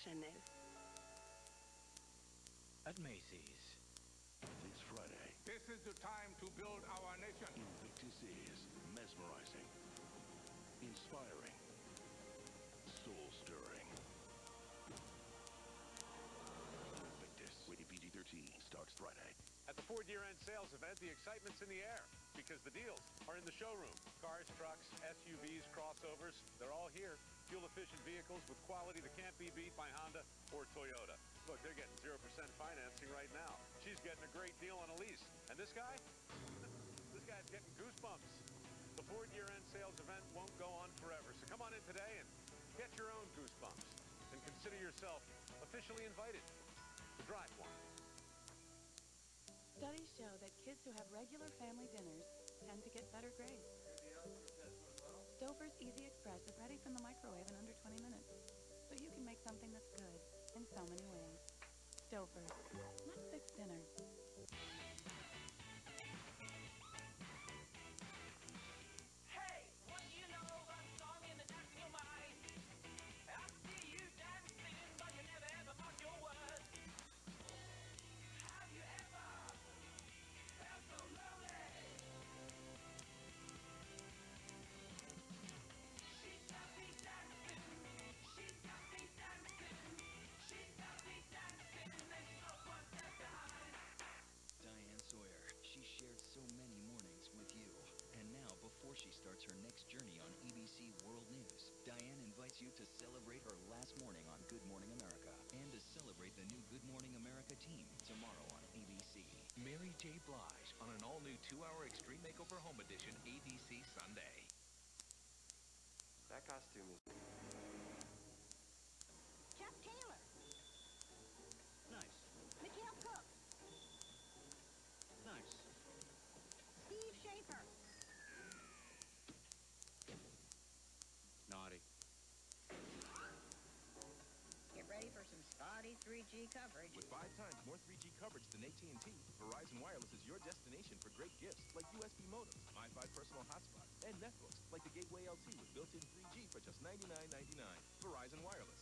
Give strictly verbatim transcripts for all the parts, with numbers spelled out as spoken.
Chanel. At Macy's. This Friday. This is the time to build our nation. Invictus is mesmerizing, inspiring, soul-stirring. Invictus, rated P G thirteen, starts Friday. At the Ford year-end sales event, the excitement's in the air because the deals are in the showroom. Cars, trucks, S U Vs, crossovers, they're all here. Fuel-efficient vehicles with quality that can't be beat by Honda or Toyota. Look, they're getting zero percent financing right now. She's getting a great deal on a lease. And this guy? This guy's getting goosebumps. The Ford year-end sales event won't go on forever. So come on in today and get your own goosebumps. And consider yourself officially invited to drive one. Studies show that kids who have regular family dinners tend to get better grades. Stouffer's Easy Express is ready from the microwave in under twenty minutes. So you can make something that's good in so many ways. Stouffer's. Let's fix dinner. Hey, what do you know about a song in the dance of your mind? I see you dancing, but you never ever mark your words. Have you ever felt so lonely? She's got me dancing, she's got me dancing, she's got me dancing, there's no one left behind. Diane Sawyer, she shared so many mornings with you. And now, before she starts her next journey on A B C World News, Diane invites you to celebrate her last morning on Good Morning America and to celebrate the new Good Morning America team tomorrow on A B C. Mary J. Blige on an all-new two-hour Extreme Makeover Home Edition, A B C Sunday. That costume is... Chuck Taylor. Nice. Mikhail Cook. Nice. Steve Schaefer. Naughty. Get ready for some spotty three G coverage. With five times more three G coverage than A T and T, Verizon Wireless is your destination for great gifts like U S B modems, Mi Fi personal hotspots, and netbooks like the Gateway L T with built-in three G for just ninety-nine ninety-nine. Verizon Wireless.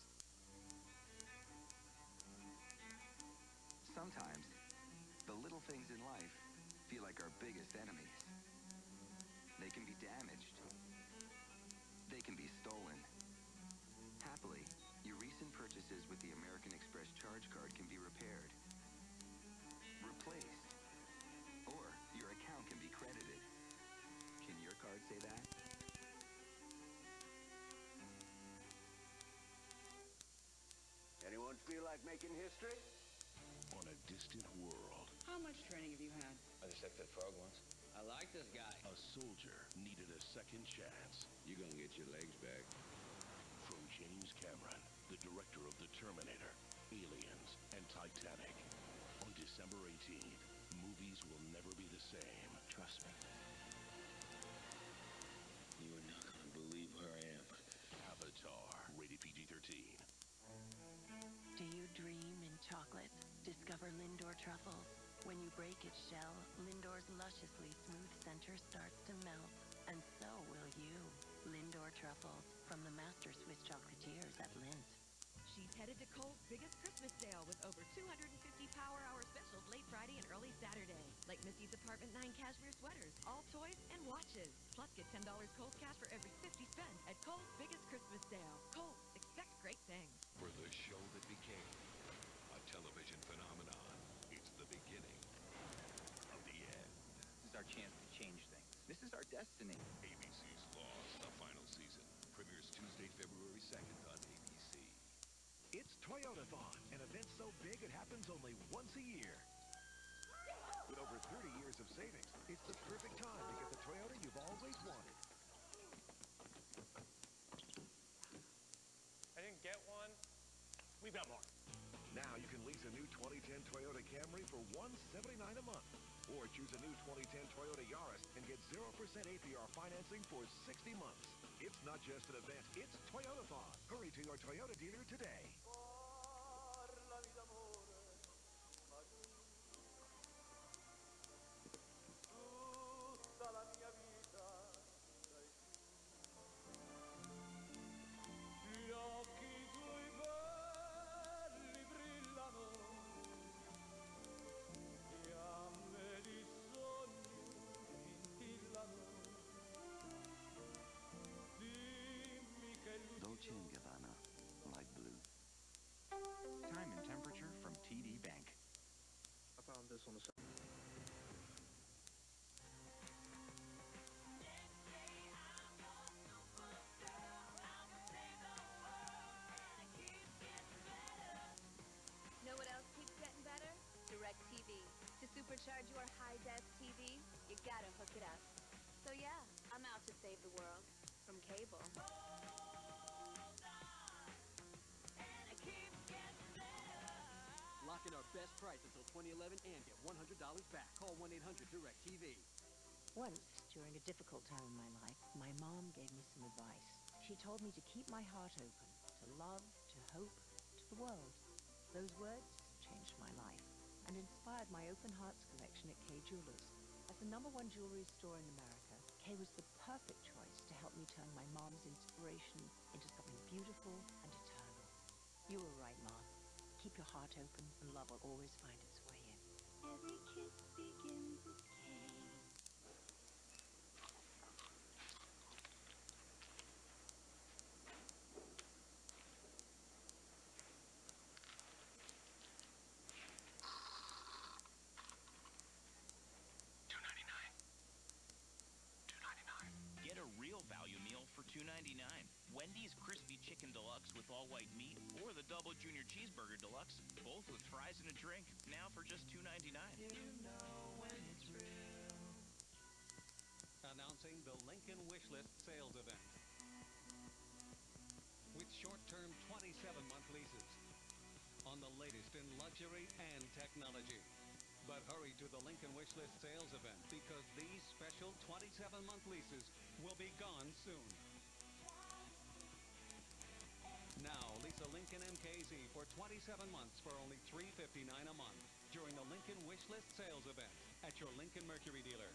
Sometimes, the little things in life feel like our biggest enemies. They can be damaged. They can be stolen. Happily, your recent purchases with the American Express Charge Card can be repaired, replaced, or your account can be credited. Can your card say that? Anyone feel like making history? On a distant world, How much training have you had? I just ate that frog once. I like this guy. a soldier needed a second chance. You're gonna get your legs back. From James Cameron, the director of The Terminator, Aliens, and Titanic. On December eighteenth, movies will never be the same. Trust me. You are not gonna believe where I am. Avatar, rated P G thirteen. Do you dream in chocolate? Discover Lindor truffles. When you break its shell, Lindor's lusciously smooth center starts to melt. And so will you. Lindor truffles, from the master Swiss chocolatiers at Lindt. She's headed to Kohl's biggest Christmas sale with over two hundred fifty Power Hour specials late Friday and early Saturday. Like Missy's Apartment nine cashmere sweaters, all toys and watches. Plus get ten dollars Kohl's cash for every fifty spent at Kohl's biggest Christmas sale. Kohl's, expect great things. For the show that became a television phenomenon, it's the beginning of the end. This is our chance to change things. This is our destiny. A B C's Lost, the final season, premieres Tuesday, February second on A B C. It's Toyotathon, an event so big it happens only once a year. With over thirty years of savings, it's the perfect time to get the Toyota you've always wanted. I didn't get one. We've got more. Now you can lease a new twenty ten Toyota Camry for one hundred seventy-nine dollars a month. Or choose a new twenty ten Toyota Yaris and get zero percent A P R financing for sixty months. It's not just an event, it's Toyotathon. Hurry to your Toyota dealer today. supercharge your high-def T V, you gotta hook it up. So yeah, I'm out to save the world. From cable. Lock in our best price until twenty eleven and get one hundred dollars back. Call one eight hundred direct T V. Once, during a difficult time in my life, my mom gave me some advice. She told me to keep my heart open, to love, to hope, to the world. Those words changed my life and inspired my Open Hearts collection at Kay Jewelers. As the number one jewelry store in America, Kay was the perfect choice to help me turn my mom's inspiration into something beautiful and eternal. You were right, Mom. Keep your heart open and love will always find its way in. Every kiss begins with K. Get a real value meal for two ninety-nine. Wendy's Crispy Chicken Deluxe with all white meat, or the Double Junior Cheeseburger Deluxe, both with fries and a drink, now for just two ninety-nine. You know when it's real. Announcing the Lincoln Wishlist sales event. With short-term twenty-seven month leases on the latest in luxury and technology. But hurry to the Lincoln Wishlist sales event because these special twenty-seven month leases will be gone soon. Now, lease a Lincoln M K Z for twenty-seven months for only three fifty-nine a month during the Lincoln Wishlist sales event at your Lincoln Mercury dealer.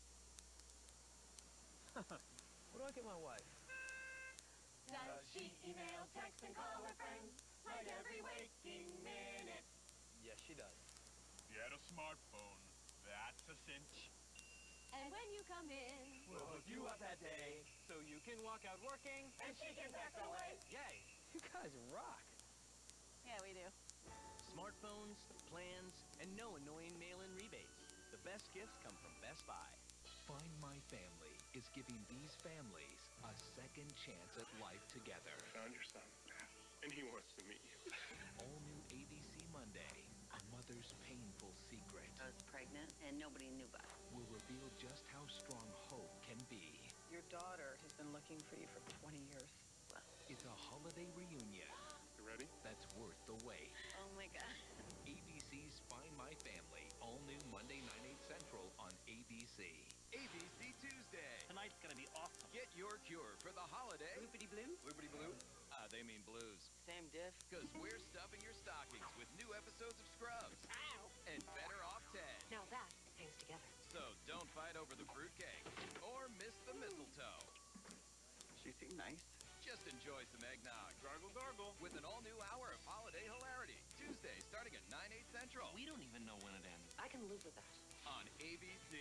What do I get my wife? Does she email, text, and call her friends like every waking minute? Yes, she does. Get a smartphone. That's a cinch. And when you come in, We'll hook you up that day so you can walk out working and she can text away. Yay! You guys rock. yeah, we do. Smartphones, plans, and no annoying mail-in rebates. The best gifts come from Best Buy. Find My Family is giving these families a second chance at life together. Found your son, and he wants to meet you. All new A B C Monday, a mother's painful secret I was pregnant and nobody knew about it. will reveal just how strong hope can be. Your daughter has been looking for you for twenty years. It's a holiday reunion. You ready? That's worth the wait. Oh my God. A B C's Find My Family, all new Monday, nine, eight Central on A B C. A B C Tuesday. Tonight's gonna be awesome. Get your cure for the holiday. Bloopity blue? Bloopity blue? Uh, they mean blues. Same diff. Because we're stuffing your stockings with new episodes of Scrubs. Ow! And Better Off Ted. Now that hangs together. So don't fight over the fruitcake or miss the mistletoe. She seemed nice. Just enjoy some eggnog. Gargle, gargle. With an all-new hour of holiday hilarity. Tuesday, starting at nine, eight Central. We don't even know when it ends. I can live with that. On A B C.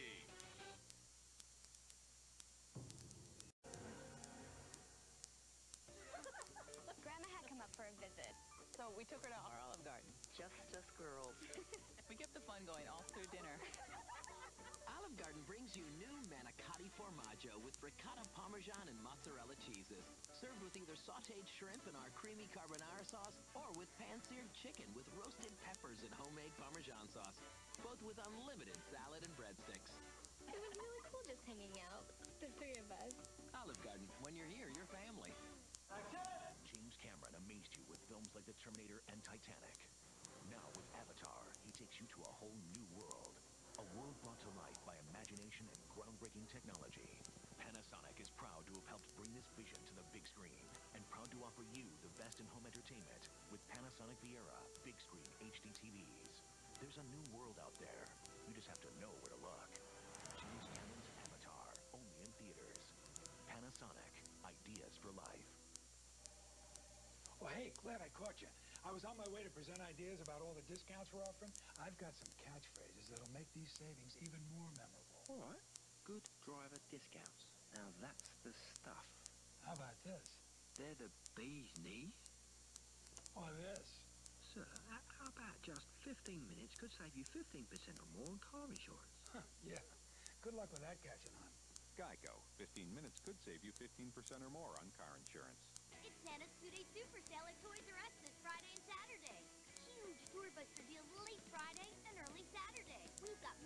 Grandma had come up for a visit, so we took her to our Olive Garden. Just us girls. We kept the fun going all through dinner. Olive Garden brings you new manicotti formaggio with ricotta, parmesan, and mozzarella cheeses. Served with either sautéed shrimp in our creamy carbonara sauce or with pan-seared chicken with roasted peppers and homemade parmesan sauce. Both with unlimited salad and breadsticks. It was really cool just hanging out, the three of us. Olive Garden, when you're here, you're family. James Cameron amazed you with films like The Terminator and Titanic. Now with Avatar, he takes you to a whole new world. A world brought to life by imagination and groundbreaking technology. Panasonic is proud to have helped bring this vision to the big screen and proud to offer you the best in home entertainment with Panasonic Viera big screen H D T Vs. There's a new world out there. You just have to know where to look. James Cameron's Avatar, only in theaters. Panasonic, ideas for life. Well, hey, glad I caught you. I was on my way to present ideas about all the discounts we're offering. I've got some catchphrases that'll make these savings even more memorable. All right. Good driver discounts. Now that's the stuff. How about this? They're the bee's knees. Or this? Sir, h- how about just fifteen minutes could save you fifteen percent or more on car insurance? Huh, yeah. Good luck with that catching on. Geico. fifteen minutes could save you fifteen percent or more on car insurance. It's Santa's two-day super sale at Toys R Us this Friday and Saturday. Huge doorbuster deals late Friday and early Saturday. We've got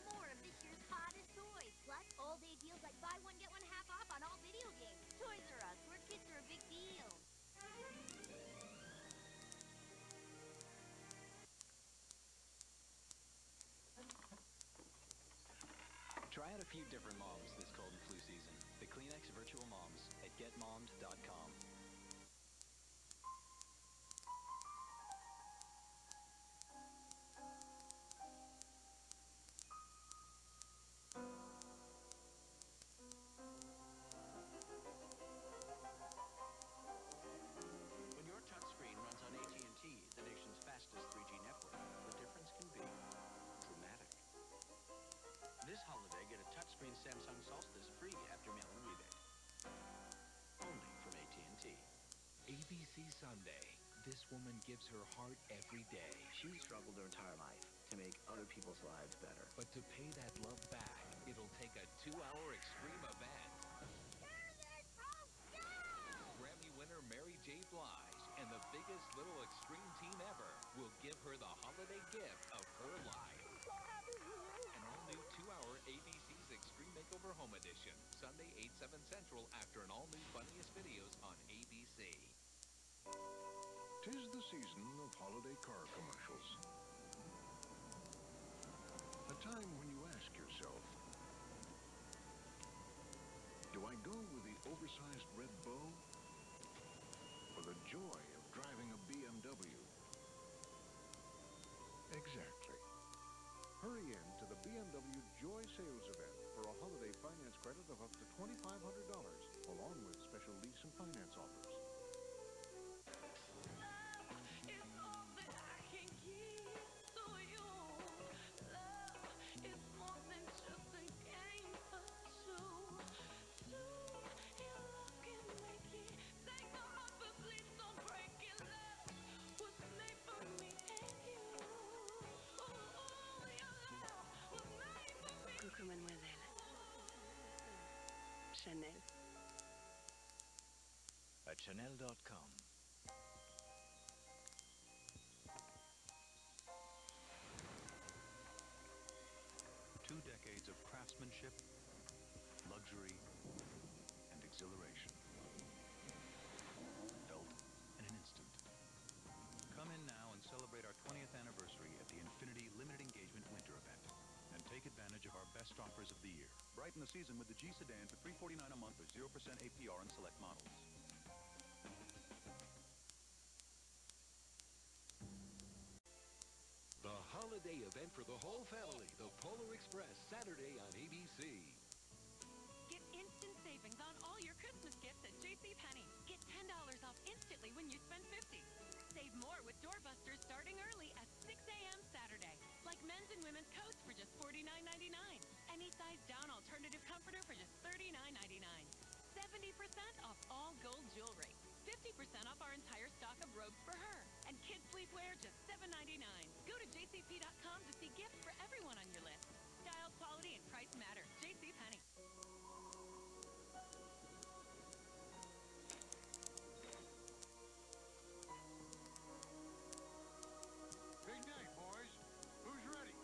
few different moms this cold and flu season. The Kleenex Virtual Moms at get mommed dot com. When your touchscreen runs on A T and T, the nation's fastest three G network, the difference can be dramatic. This holiday, get a touchscreen Samsung Solstice free after mail-in rebate. Only from A T and T. A B C Sunday. This woman gives her heart every day. She struggled her entire life to make other people's lives better. But to pay that love back, it'll take a two-hour extreme event. Grammy winner Mary J. Blige and the biggest little extreme team ever will give her the holiday gift of her life. An all-new two-hour A B C's Extreme Makeover Home Edition. Sunday, eight, seven Central after an all-new Funniest Videos on A B C. Tis the season of holiday car commercials. A time when you ask yourself, do I go with the oversized red bow or the joy of driving a B M W? Exactly. Hurry in to the B M W Joy Sales Event for a holiday finance credit of up to twenty-five hundred dollars, along with special lease and finance offers. Coucou, mademoiselle. Chanel. At Chanel dot com. Two decades of craftsmanship, luxury, and exhilaration. Felt in an instant. Come in now and celebrate our twentieth anniversary at the Infinity Limited Engagement Winter Event. And take advantage of our best offers of the year. Brighten the season with the G Sedan for three hundred forty-nine dollars a month with zero percent A P R on select models. The holiday event for the whole family, the Polar Express, Saturday on A B C. Get instant savings on all your Christmas gifts at JCPenney. Get ten dollars off instantly when you spend fifty dollars. Save more with doorbusters starting early at six A M Saturday. Like men's and women's coats for just forty-nine ninety-nine. Any size down alternative comforter for just thirty-nine ninety-nine. seventy percent off all gold jewelry. fifty percent off our entire stock of robes for her. And kids sleepwear just seven ninety-nine. Go to J C P dot com to see gifts for everyone on your list. Style, quality, and price matter. JCPenney. Big night, boys. Who's ready?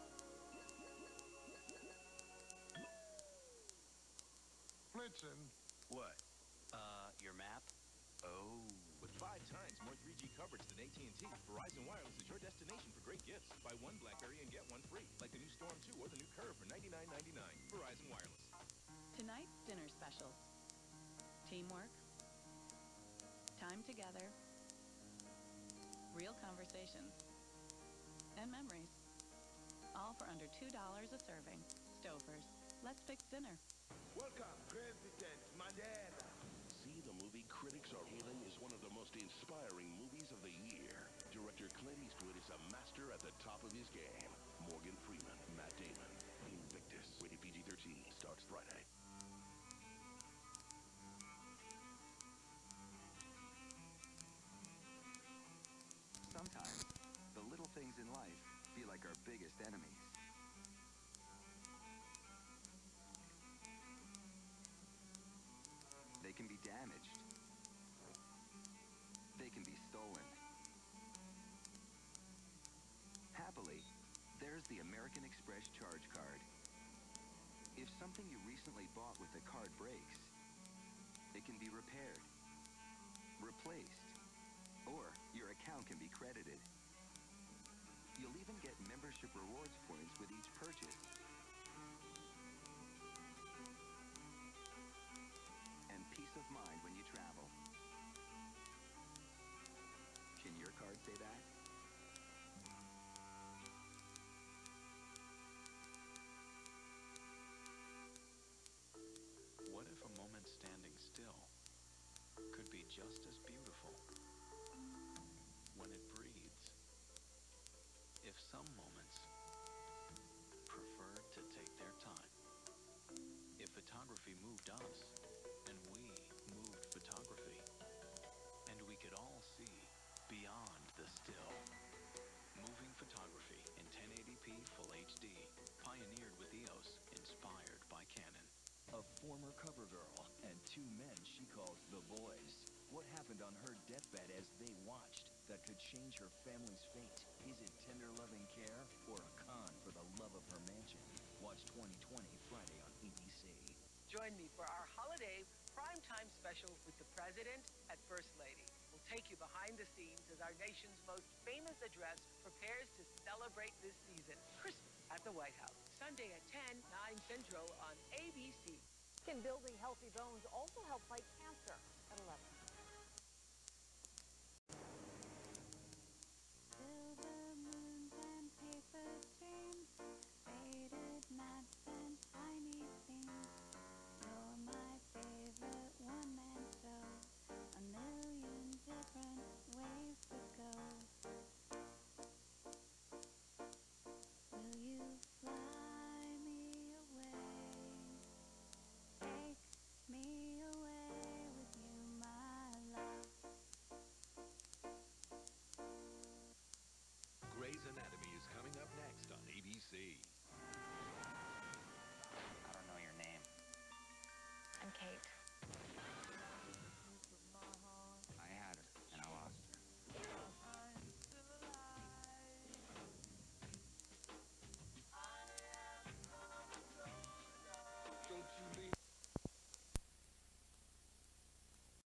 Blitzen. What? Uh, your map? Oh. With five times more three G coverage than A T and T, Verizon Wireless is your destination for great gifts. Buy one BlackBerry and get one free, like the new Storm two or the new Curve for ninety-nine ninety-nine. Verizon Wireless. Tonight's dinner specials. Teamwork. Time together. Real conversations. And memories. All for under two dollars a serving. Stouffer's. Let's fix dinner. Welcome, President Mandela. See the movie critics are hailing as one of the most inspiring movies of the year. Director Clint Eastwood is a master at the top of his game. Morgan Freeman, Matt Damon, Invictus. Rated P G thirteen. Starts Friday. Sometimes, the little things in life feel like our biggest enemies. They can be damaged. They can be stolen. Happily, there's the American Express Charge Card. If something you recently bought with the card breaks, it can be repaired, replaced, or your account can be credited. You'll even get membership rewards points with each purchase. just as beautiful when it breathes. If some moments preferred to take their time, if photography moved us and we moved photography, and we could all see beyond the still. Moving photography in ten eighty p Full H D, pioneered with E O S, inspired by Canon. A former cover girl and two men she calls the boys. What happened on her deathbed as they watched that could change her family's fate? Is it tender loving care or a con for the love of her mansion? Watch twenty twenty Friday on A B C. Join me for our holiday primetime special with the President and First Lady. We'll take you behind the scenes as our nation's most famous address prepares to celebrate this season. Christmas at the White House. Sunday at ten, nine Central on A B C. Can building healthy bones also help fight cancer? At eleven.